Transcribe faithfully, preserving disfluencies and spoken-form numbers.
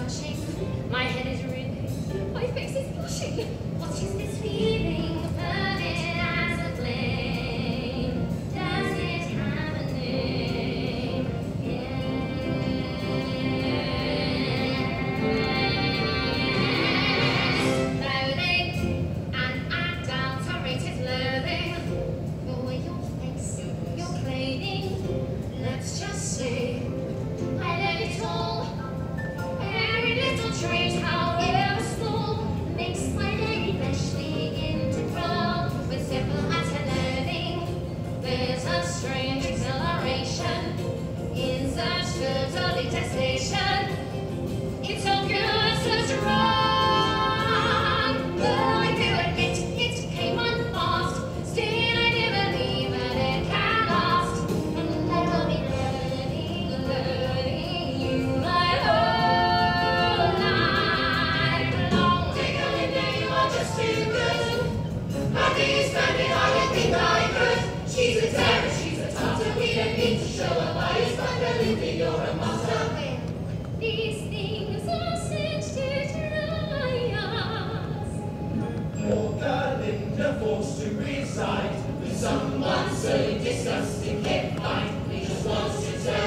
touching. My head is reeling. My face is blushing. What is this feeling? Burning as a flame. Does it have a name? Yeah. Loathing, an adulterated loathing. For your face, your clothing. Let's just say I love it all. Every little trait, however small, makes my very fleshly integral. With simple utter loathing, there's a strange exhilaration in such total detestation. It's so pure, so strong. Though I do admit it came on fast, still I do believe that it can last. And I will be learning, learning you my whole life long. Take a look now, you are just too good. How do you stand it? I don't think I could. She's a terror, she's a tartar. We don't need to show her bias, but believe me, you're a monster. These things are sent to try us. Poor Gerlinda forced to reside with someone so disgusting, kept fine. He just wants to turn